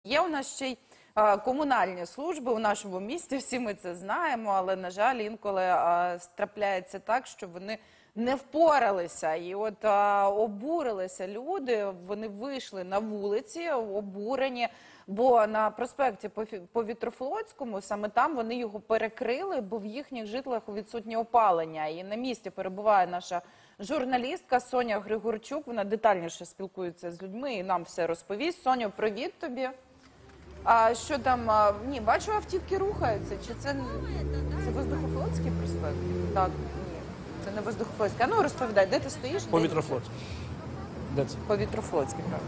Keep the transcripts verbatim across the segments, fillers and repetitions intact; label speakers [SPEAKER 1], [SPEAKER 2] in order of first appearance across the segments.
[SPEAKER 1] Є у нас ще й е, комунальні служби у нашому місті, всі ми це знаємо, але, на жаль, інколи е, трапляється так, що вони не впоралися. І от е, обурилися люди, вони вийшли на вулиці, обурені, бо на проспекті Повітрофлотському, саме там вони його перекрили, бо в їхніх житлах відсутнє опалення. І на місці перебуває наша журналістка Соня Григорчук, вона детальніше спілкується з людьми і нам все розповість. Соню, привіт тобі. А що там? А, ні, бачу, автівки рухаються. Чи це, це Воздухофлотський проспект? Так, ні, це не Воздухофлотський. А ну розповідай, де ти стоїш?
[SPEAKER 2] Повітрофлотський. Де це?
[SPEAKER 1] Повітрофлотський, так.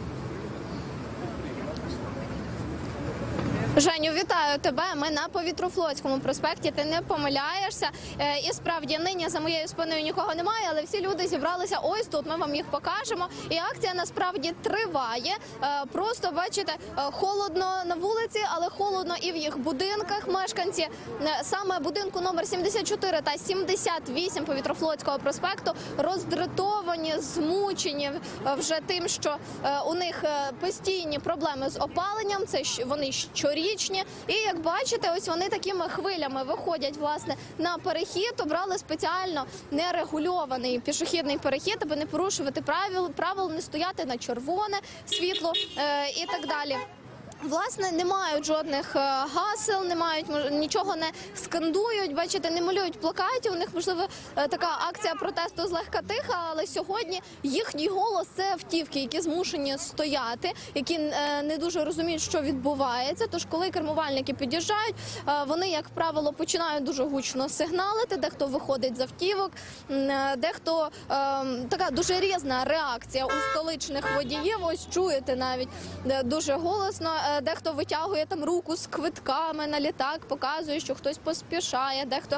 [SPEAKER 3] Женю, вітаю тебе. Ми на Повітрофлотському проспекті, ти не помиляєшся. І справді, нині за моєю спиною нікого немає, але всі люди зібралися ось тут, ми вам їх покажемо. І акція насправді триває. Просто, бачите, холодно на вулиці, але холодно і в їх будинках. Мешканці саме будинку номер сімдесят чотири та сімдесят вісім Повітрофлотського проспекту роздратовані, змучені вже тим, що у них постійні проблеми з опаленням, це вони щорічні. І, як бачите, ось вони такими хвилями виходять, власне, на перехід, обрали спеціально нерегульований пішохідний перехід, аби не порушувати правил, правил не стояти на червоне світло е, і так далі. Власне, не мають жодних гасел, не мають, нічого не скандують, бачите, не малюють плакатів. У них, можливо, така акція протесту злегка тиха, але сьогодні їхній голос – це автівки, які змушені стояти, які не дуже розуміють, що відбувається. Тож, коли кермувальники під'їжджають, вони, як правило, починають дуже гучно сигналити, дехто виходить з автівок, дехто така дуже різна реакція у столичних водіїв. Ось чуєте навіть дуже голосно. Дехто витягує там руку з квитками на літак, показує, що хтось поспішає, дехто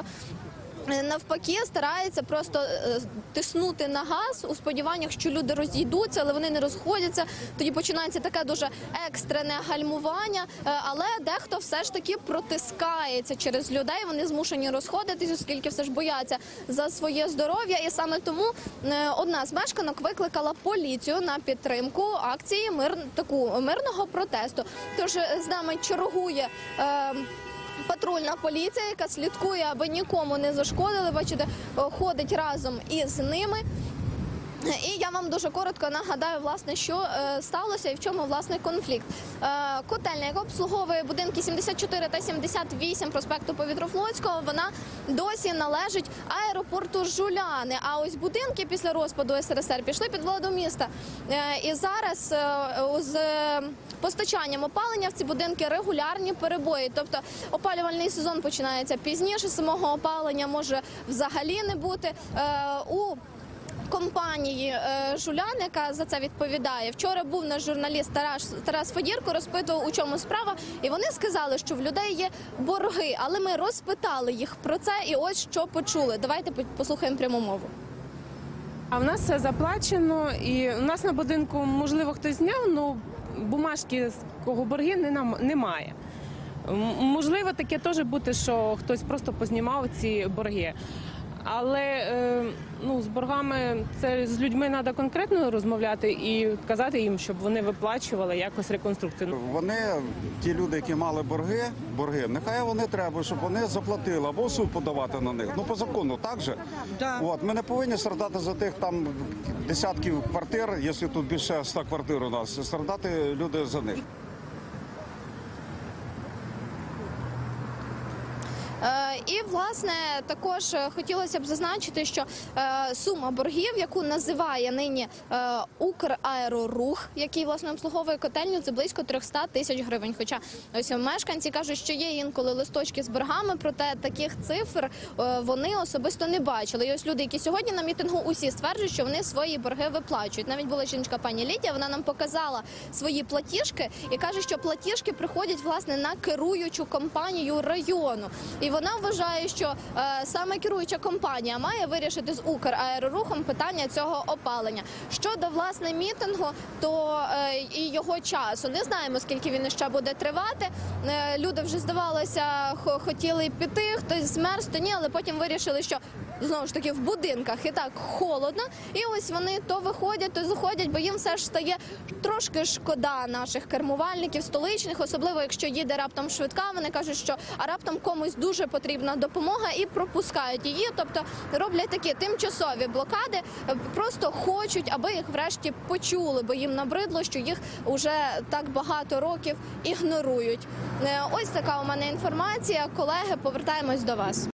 [SPEAKER 3] навпаки старається просто тиснути на газ у сподіваннях, що люди розійдуться, але вони не розходяться. Тоді починається таке дуже екстрене гальмування, але дехто все ж таки протискається через людей, вони змушені розходитись, оскільки все ж бояться за своє здоров'я. І саме тому одна з мешканок викликала поліцію на підтримку акції мир, таку, мирного протесту. Тож з нами чергує е, патрульна поліція, яка слідкує, аби нікому не зашкодили. Бачите, ходить разом із ними. І я вам дуже коротко нагадаю, власне, що е, сталося і в чому, власне, конфлікт. Е, котельня, яка обслуговує будинки сімдесят чотири та сімдесят вісім проспекту Повітрофлотського, вона досі належить аеропорту Жуляни. А ось будинки після розпаду ес ер ес ер пішли під владу міста. Е, і зараз е, з постачанням опалення в ці будинки регулярні перебої. Тобто опалювальний сезон починається пізніше, самого опалення може взагалі не бути. Е, у компанії «Жулян», яка за це відповідає. Вчора був наш журналіст Тарас, Тарас Федірко, розпитував, у чому справа, і вони сказали, що в людей є борги, але ми розпитали їх про це, і ось що почули. Давайте послухаємо пряму мову.
[SPEAKER 4] А в нас все заплачено, і у нас на будинку, можливо, хтось зняв, але бумажки, з кого борги, немає. Можливо, таке теж бути, що хтось просто познімав ці борги. Але ну, з боргами це з людьми треба конкретно розмовляти і казати їм, щоб вони виплачували якось реконструкцію.
[SPEAKER 5] Вони, ті люди, які мали борги, борги, нехай вони треба, щоб вони заплатили або в суд подавати на них. Ну, по закону, так же? Да. От, ми не повинні страдати за тих там десятків квартир, якщо тут більше ста квартир у нас, страдати люди за них.
[SPEAKER 3] І, власне, також хотілося б зазначити, що е, сума боргів, яку називає нині е, Украерорух, який, власне, обслуговує котельню, це близько триста тисяч гривень. Хоча ось мешканці кажуть, що є інколи листочки з боргами, проте таких цифр е, вони особисто не бачили. І ось люди, які сьогодні на мітингу, усі стверджують, що вони свої борги виплачують. Навіть була жінка пані Лідія, вона нам показала свої платіжки і каже, що платіжки приходять, власне, на керуючу компанію району. І вона вважає, що е, саме керуюча компанія має вирішити з Украерорухом питання цього опалення. Щодо, власне, мітингу, то е, і його часу. Не знаємо, скільки він ще буде тривати. Е, люди вже, здавалося, хотіли піти, хтось змерз, то ні, але потім вирішили, що знову ж таки в будинках і так холодно. І ось вони то виходять, то заходять, бо їм все ж стає трошки шкода наших кермувальників столичних, особливо якщо їде раптом швидка. Вони кажуть, що а раптом комусь дуже потрібна допомога і пропускають її. Тобто роблять такі тимчасові блокади, просто хочуть, аби їх врешті почули, бо їм набридло, що їх уже так багато років ігнорують. Ось така у мене інформація. Колеги, повертаємось до вас.